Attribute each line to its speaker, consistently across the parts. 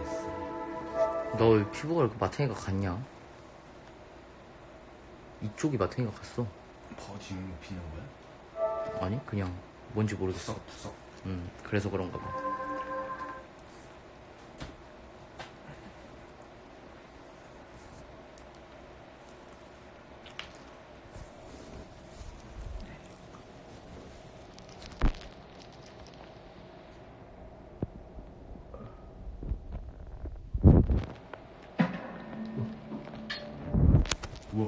Speaker 1: 너 왜 피부가 이렇게 마탱이가 갔냐? 이쪽이 마탱이가 갔어.
Speaker 2: 더 지금 피는 거야?
Speaker 1: 아니 그냥 뭔지 모르겠어.
Speaker 2: 투석.
Speaker 1: 그래서 그런가 봐.
Speaker 2: 우와.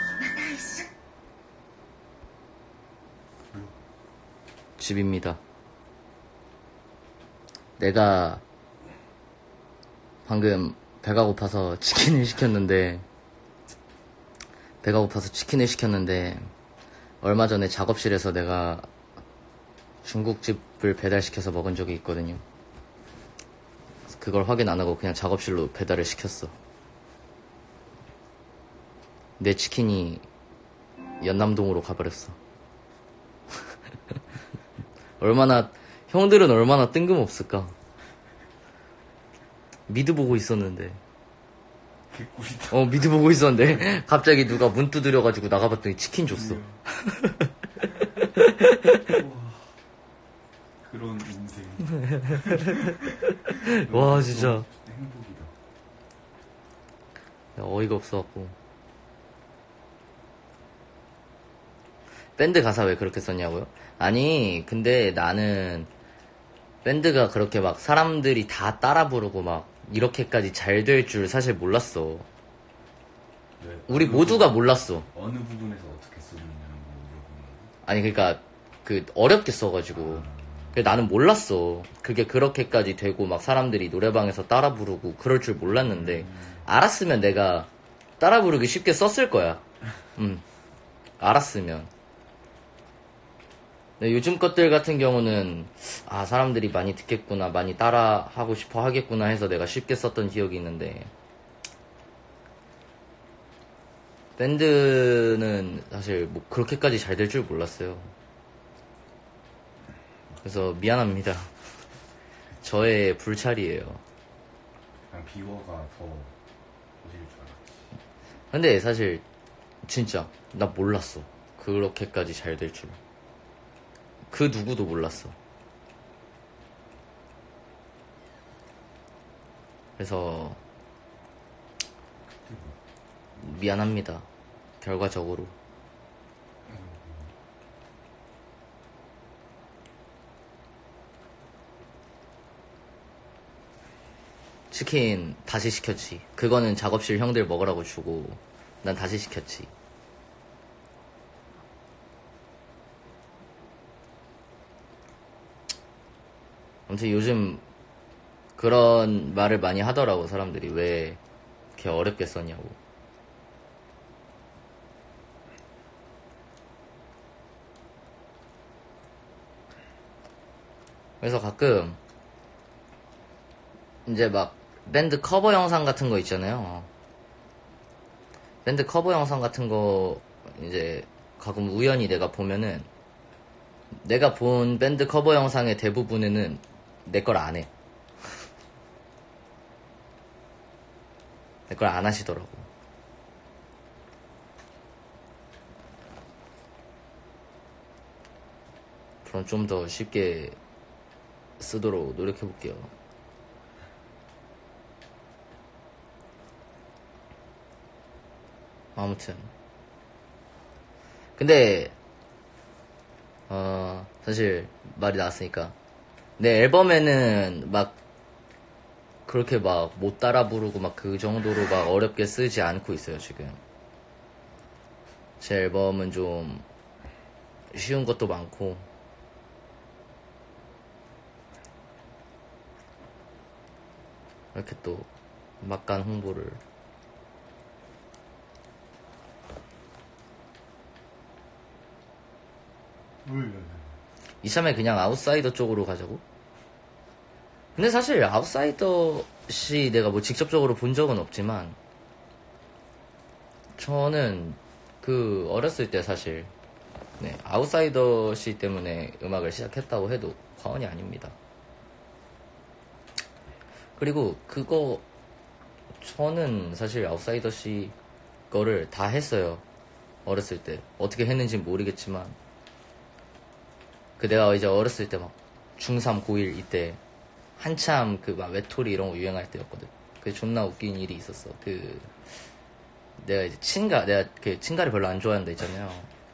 Speaker 1: 집입니다. 내가 방금 배가 고파서 치킨을 시켰는데 얼마 전에 작업실에서 내가 중국집을 배달시켜서 먹은 적이 있거든요. 그걸 확인 안 하고 그냥 작업실로 배달을 시켰어. 내 치킨이 연남동으로 가버렸어. 형들은 얼마나 뜬금없을까. 미드 보고 있었는데
Speaker 2: 개꿀이다.
Speaker 1: 미드 보고 있었는데 갑자기 누가 문 두드려가지고 나가봤더니 치킨 줬어.
Speaker 2: 그런 인생.
Speaker 1: 와 진짜
Speaker 2: 행복이다.
Speaker 1: 어이가 없어갖고. 밴드 가사 왜 그렇게 썼냐고요? 아니 근데 나는 밴드가 그렇게 막 사람들이 다 따라 부르고 막 이렇게까지 잘 될 줄 사실 몰랐어.
Speaker 2: 네,
Speaker 1: 우리 모두가 몰랐어.
Speaker 2: 어느 부분에서 어떻게 쓰느냐고 물어보는
Speaker 1: 아니 그러니까 그 어렵게 써가지고 나는 몰랐어. 그게 그렇게까지 되고 막 사람들이 노래방에서 따라 부르고 그럴 줄 몰랐는데 알았으면 내가 따라 부르기 쉽게 썼을 거야. 알았으면. 근데 요즘 것들 같은 경우는 사람들이 많이 듣겠구나, 많이 따라 하고 싶어 하겠구나 해서 내가 쉽게 썼던 기억이 있는데 밴드는 사실 뭐 그렇게까지 잘 될 줄 몰랐어요. 그래서 미안합니다. 저의 불찰이에요.
Speaker 2: 그냥 비워가 더 오실 줄 알았지.
Speaker 1: 근데 사실 진짜 나 몰랐어. 그렇게까지 잘 될 줄. 그 누구도 몰랐어. 그래서 미안합니다. 결과적으로. 치킨 다시 시켰지. 그거는 작업실 형들 먹으라고 주고 난 다시 시켰지. 아무튼 요즘 그런 말을 많이 하더라고. 사람들이 왜 이렇게 어렵게 썼냐고. 그래서 가끔 이제 막 밴드 커버 영상 같은 거 있잖아요. 밴드 커버 영상 같은 거 이제 가끔 우연히 내가 보면은 내가 본 밴드 커버 영상의 대부분에는 내 걸 안 해. 내 걸 안 하시더라고. 그럼 좀 더 쉽게 쓰도록 노력해볼게요. 아무튼 근데 사실 말이 나왔으니까 내 앨범에는 막 그렇게 막 못 따라 부르고 막 그 정도로 막 어렵게 쓰지 않고 있어요. 지금 제 앨범은 좀 쉬운 것도 많고 이렇게 또 막간 홍보를. 이참에 그냥 아웃사이더 쪽으로 가자고? 근데 사실 아웃사이더시 내가 뭐 직접적으로 본 적은 없지만 저는 그 어렸을 때 사실 아웃사이더시 때문에 음악을 시작했다고 해도 과언이 아닙니다. 그리고 그거 저는 사실 아웃사이더시 거를 다 했어요. 어렸을 때 어떻게 했는지 모르겠지만 그 내가 이제 어렸을 때 막 중3 고1 이때 한참 그 막 외톨이 이런 거 유행할 때였거든. 그 존나 웃긴 일이 있었어. 그 내가 이제 내가 그 친가를 별로 안 좋아한다 했잖아요.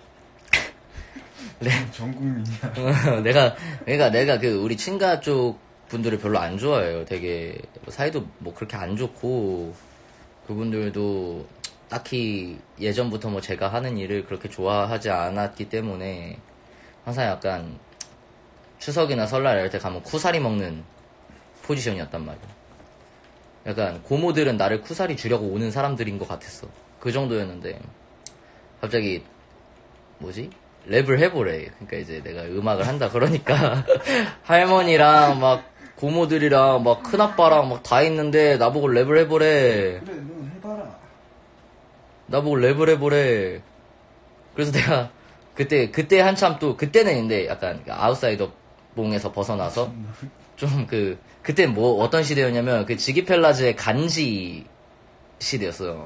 Speaker 2: 전 국민이야.
Speaker 1: 내가 그 우리 친가 쪽 분들을 별로 안 좋아해요. 되게 사이도 뭐 그렇게 안 좋고 그분들도 딱히 예전부터 뭐 제가 하는 일을 그렇게 좋아하지 않았기 때문에 항상 약간 추석이나 설날 이럴 때 가면 쿠사리 먹는 포지션이었단 말이야. 약간 고모들은 나를 쿠사리 주려고 오는 사람들인 것 같았어. 그 정도였는데 갑자기 뭐지? 랩을 해보래. 그러니까 이제 내가 음악을 한다 그러니까 할머니랑 막 고모들이랑 막 큰아빠랑 막 다 있는데 나보고 랩을 해보래.
Speaker 2: 그래, 넌 해봐라.
Speaker 1: 나보고 랩을 해보래. 그래서 내가 그때 한참 또 그때는 근데 약간 아웃사이더 봉에서 벗어나서 좀 그때 뭐 어떤 시대였냐면 그 지기펠라즈의 간지 시대였어요.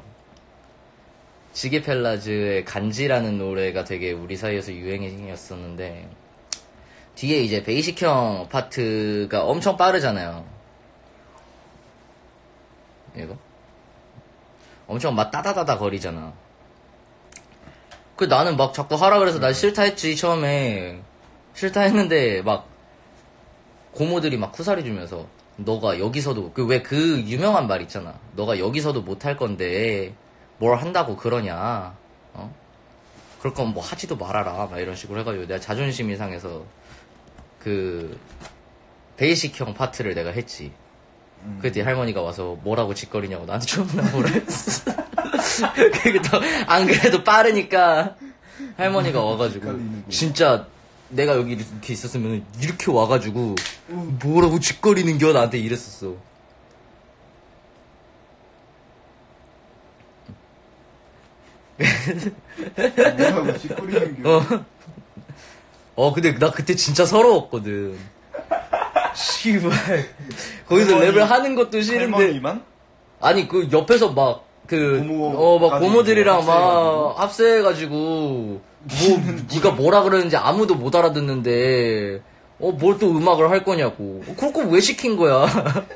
Speaker 1: 지기펠라즈의 간지라는 노래가 되게 우리 사이에서 유행이었었는데 뒤에 이제 베이식형 파트가 엄청 빠르잖아요. 이거 엄청 막 따다다다 거리잖아. 그 나는 막 자꾸 하라 그래서 난 싫다 했지. 처음에 싫다 했는데 막 고모들이 막 쿠사리 주면서 너가 여기서도 왜 그 유명한 말 있잖아. 너가 여기서도 못할 건데 뭘 한다고 그러냐. 어? 그럴 거면 뭐 하지도 말아라. 막 이런 식으로 해가지고 내가 자존심이 상해서 그 베이식형 파트를 내가 했지. 그때 할머니가 와서 뭐라고 짓거리냐고 나한테 존나 뭐라 했어. 그리고 또 안 그래도 빠르니까 할머니가 와가지고 진짜 내가 여기 이렇게 있었으면 이렇게 와가지고 뭐라고 짓거리는겨 나한테 이랬었어.
Speaker 2: 뭐라고 짓거리는겨.
Speaker 1: 근데 나 그때 진짜 서러웠거든. 씨발. 거기서 랩을 하는 것도 싫은데.
Speaker 2: 할머니만?
Speaker 1: 아니, 그 옆에서 막, 막 고모들이랑 막 합세해가지고, 뭐, 니가 뭐라 그러는지 아무도 못 알아듣는데, 뭘 또 음악을 할 거냐고. 그럴 거 왜 시킨 거야?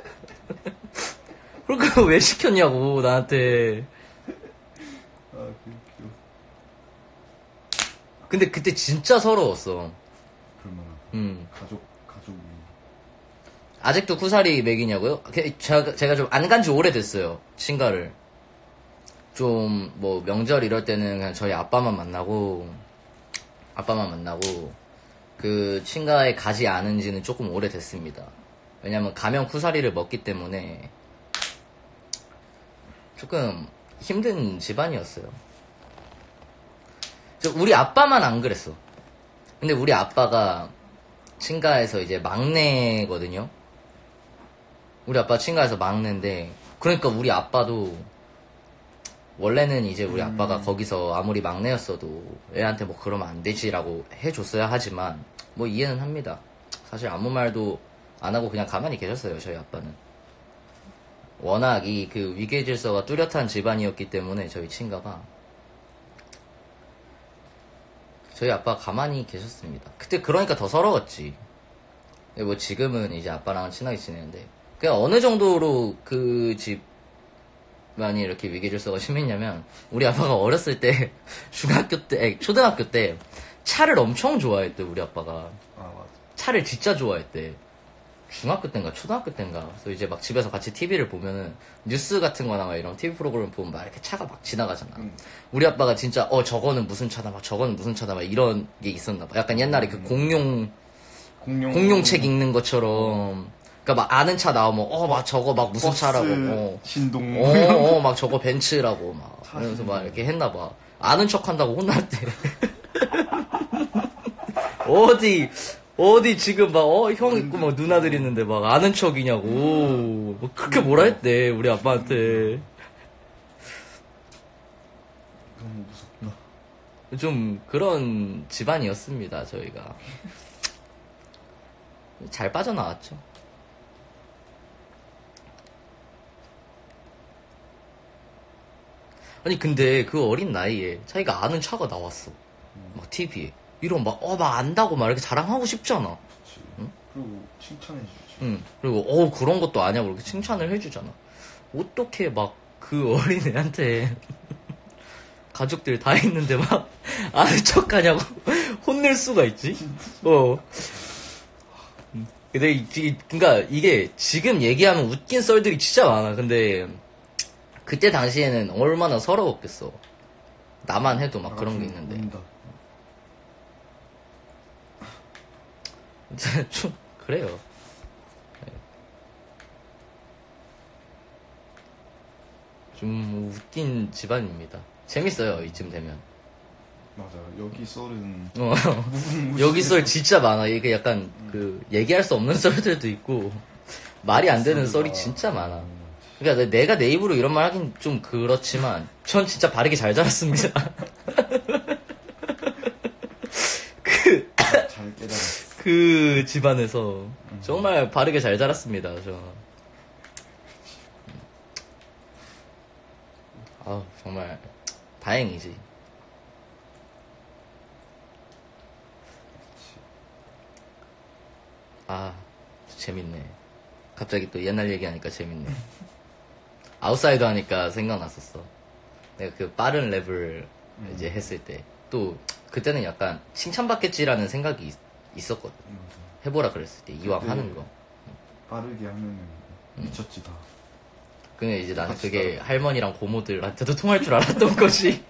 Speaker 1: 그럴 거 왜 시켰냐고, 나한테.
Speaker 2: 아, 귀여워.
Speaker 1: 근데 그때 진짜 서러웠어.
Speaker 2: 그러면, 가족이.
Speaker 1: 아직도 쿠사리 먹이냐고요? 제가 좀 안 간지 오래됐어요. 친가를. 좀 뭐 명절 이럴 때는 그냥 저희 아빠만 만나고 그 친가에 가지 않은 지는 조금 오래됐습니다. 왜냐면 가면 쿠사리를 먹기 때문에 조금 힘든 집안이었어요. 우리 아빠만 안 그랬어. 근데 우리 아빠가 친가에서 이제 막내거든요. 우리 아빠 친가에서 막내인데, 그러니까 우리 아빠도 원래는 이제 우리 아빠가 거기서 아무리 막내였어도 애한테 뭐 그러면 안 되지라고 해줬어야 하지만 뭐 이해는 합니다. 사실 아무 말도 안 하고 그냥 가만히 계셨어요. 저희 아빠는 워낙 이 그 위계 질서가 뚜렷한 집안이었기 때문에 저희 친가가 저희 아빠가 가만히 계셨습니다. 그때 그러니까 더 서러웠지. 뭐 지금은 이제 아빠랑은 친하게 지내는데 그냥 어느 정도로 그 집안이 이렇게 위계 질서가 심했냐면 우리 아빠가 어렸을 때 초등학교 때 차를 엄청 좋아했대. 우리 아빠가
Speaker 2: 맞아.
Speaker 1: 차를 진짜 좋아했대. 중학교 때인가 초등학교 때인가. 그래서 이제 막 집에서 같이 TV를 보면은 뉴스 같은 거나 막 이런 TV 프로그램 보면 막 이렇게 차가 막 지나가잖아. 우리 아빠가 진짜 저거는 무슨 차다 막 저거는 무슨 차다 막 이런 게 있었나 봐. 약간 옛날에 그 공룡책 읽는 것처럼. 그러니까 막 아는 차 나오면 막 저거 막 무슨
Speaker 2: 버스,
Speaker 1: 차라고.
Speaker 2: 신동.
Speaker 1: 막 저거 벤츠라고 막. 그러면서 막 이렇게 했나 봐. 아는 척 한다고 혼났대. 어디 지금 막 형 있고 막 누나들 있는데 막 아는 척이냐고 뭐 그렇게 뭐라 했대 우리 아빠한테.
Speaker 2: 너무 무섭다.
Speaker 1: 좀 그런 집안이었습니다. 저희가 잘 빠져나왔죠. 아니 근데 그 어린 나이에 자기가 아는 차가 나왔어. 막 TV에. 이런 막 안다고 막 이렇게 자랑하고 싶잖아.
Speaker 2: 그치. 그리고 칭찬해주지.
Speaker 1: 응. 그리고 그런 것도 아냐고 이렇게 칭찬을 해주잖아. 어떻게 막 그 어린 애한테 가족들 다 있는데 막 아는 척하냐고 혼낼 수가 있지? 근데 그러니까 이게 지금 얘기하면 웃긴 썰들이 진짜 많아. 근데 그때 당시에는 얼마나 서러웠겠어. 나만 해도 막 그런 게 있는데.
Speaker 2: 운다.
Speaker 1: 좀 그래요. 좀 웃긴 집안입니다. 재밌어요 이쯤 되면.
Speaker 2: 맞아. 여기 썰은
Speaker 1: 여기 썰 진짜 많아. 이게 약간 그 얘기할 수 없는 썰들도 있고 말이 안 되는 썰이 진짜 많아. 그러니까 내가 내 입으로 이런 말 하긴 좀 그렇지만 전 진짜 바르게 잘 자랐습니다.
Speaker 2: 잘 깨달았어.
Speaker 1: 그 집안에서 정말 바르게 잘 자랐습니다. 저. 정말 다행이지. 재밌네. 갑자기 또 옛날 얘기하니까 재밌네. 아웃사이더 하니까 생각났었어. 내가 그 빠른 랩을 이제 했을 때 또 그때는 약간 칭찬받겠지라는 생각이 있었거든. 해보라 그랬을 때 이왕 하는 거.
Speaker 2: 빠르게 하면은 미쳤지 다.
Speaker 1: 근데 이제 나는 그게 할머니랑 고모들한테도 통할 줄 알았던 거지.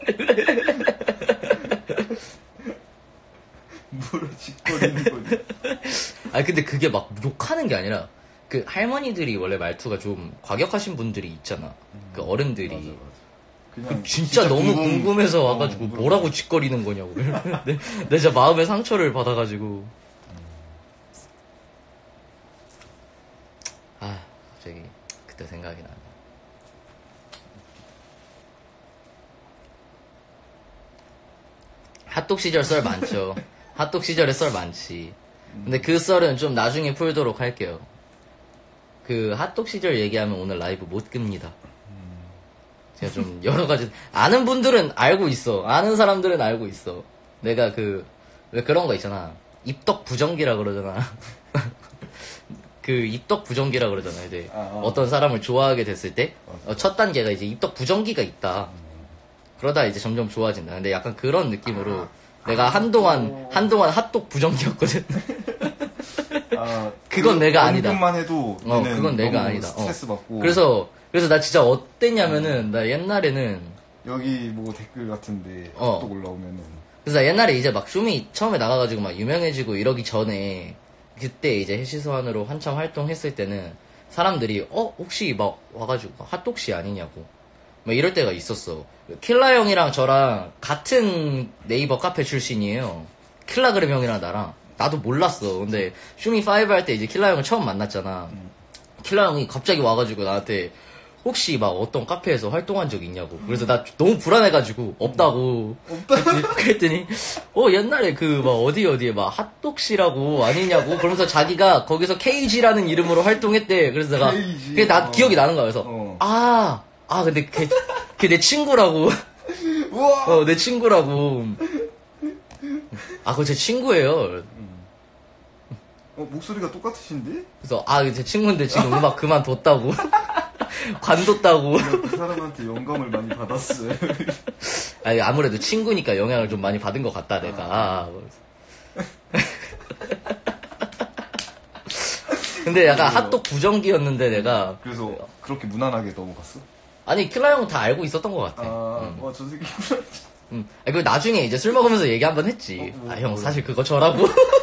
Speaker 2: 뭐라 짓거리는 거지.
Speaker 1: 근데 그게 막 욕하는 게 아니라 그 할머니들이 원래 말투가 좀 과격하신 분들이 있잖아. 그 어른들이.
Speaker 2: 맞아. 그냥
Speaker 1: 진짜 너무 궁금해서 와가지고 뭐라고 짓거리는 거냐고. 내 진짜 마음의 상처를 받아가지고. 갑자기 그때 생각이 나네. 핫도그 시절 썰 많죠. 핫도그 시절에 썰 많지. 근데 그 썰은 좀 나중에 풀도록 할게요. 그 핫도그 시절 얘기하면 오늘 라이브 못 끕니다. 제가 좀 여러 가지 아는 분들은 알고 있어. 아는 사람들은 알고 있어. 내가 왜 그런 거 있잖아. 입덕 부정기라 그러잖아. 그 입덕 부정기라 그러잖아. 이제 어떤 사람을 좋아하게 됐을 때 첫 단계가 이제 입덕 부정기가 있다. 그러다 이제 점점 좋아진다. 근데 약간 그런 느낌으로 내가 한동안 핫도그 부정기였거든. 그건 내가 아니다.
Speaker 2: 언급만 해도
Speaker 1: 그건 내가 아니다.
Speaker 2: 스트레스 받고.
Speaker 1: 그래서 나 진짜 어땠냐면은 나 옛날에는
Speaker 2: 여기 뭐 댓글 같은데 또 올라오면은.
Speaker 1: 그래서 나 옛날에 이제 막 쇼미 처음에 나가가지고 막 유명해지고 이러기 전에 그때 이제 해시소환으로 한참 활동했을 때는 사람들이 혹시 막 와가지고 핫독씨 아니냐고 막 이럴 때가 있었어. 킬라 형이랑 저랑 같은 네이버 카페 출신이에요. 킬라그램 형이랑 나랑. 나도 몰랐어. 근데 쇼미5 할 때 이제 킬라 형을 처음 만났잖아. 킬라 형이 갑자기 와가지고 나한테 혹시 막 어떤 카페에서 활동한 적 있냐고. 그래서 나 너무 불안해가지고 없다고. 그랬더니 옛날에 그 막 어디에 막 핫독씨라고 아니냐고. 그러면서 자기가 거기서 KG라는 이름으로 활동했대. 그래서 내가 그게 나 기억이 나는 거야. 그래서 근데 걔 내 친구라고.
Speaker 2: 우와!
Speaker 1: 내 친구라고. 그거 제 친구예요.
Speaker 2: 목소리가 똑같으신데?
Speaker 1: 그래서 제 친구인데 지금 음악 그만뒀다고. 관뒀다고.
Speaker 2: 그 사람한테 영감을 많이 받았어요.
Speaker 1: 아무래도 친구니까 영향을 좀 많이 받은 것 같다 내가. 근데 약간 핫도그 부정기였는데 내가.
Speaker 2: 그래서 그렇게 무난하게 넘어갔어?
Speaker 1: 아니 킬라 형은 다 알고 있었던 것 같아.
Speaker 2: 저 새끼.
Speaker 1: 그리고 나중에 이제 술 먹으면서 얘기 한번 했지. 형 사실 그거 저라고.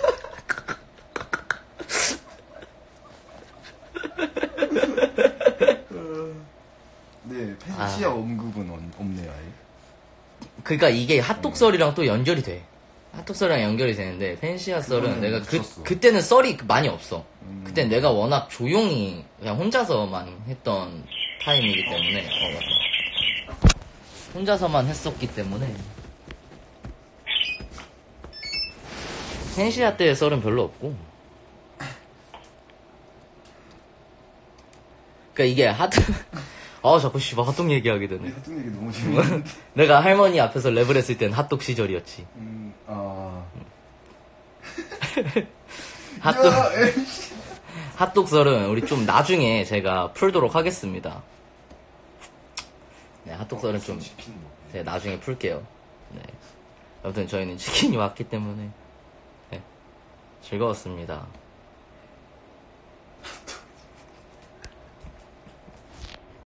Speaker 2: 네, 펜시아 언급은 없네요, 아예.
Speaker 1: 그러니까 이게 핫도그 썰이랑 또 연결이 돼. 핫도그 썰이랑 연결이 되는데 펜시아 썰은 내가 그때는 썰이 많이 없어. 그때 내가 워낙 조용히 그냥 혼자서만 했던 타임이기 때문에 맞아. 혼자서만 했었기 때문에 펜시아 때의 썰은 별로 없고. 그러니까 이게 아, 자꾸 씨발 핫도그 얘기하게 되네.
Speaker 2: 핫도그 얘기 너무 재밌는데.
Speaker 1: 내가 할머니 앞에서 랩을 했을 땐 핫도그 시절이었지. 핫도그 썰은 우리 좀 나중에 제가 풀도록 하겠습니다. 네, 핫도그 썰은 좀 제가 나중에 풀게요. 네. 아무튼 저희는 치킨이 왔기 때문에 네, 즐거웠습니다.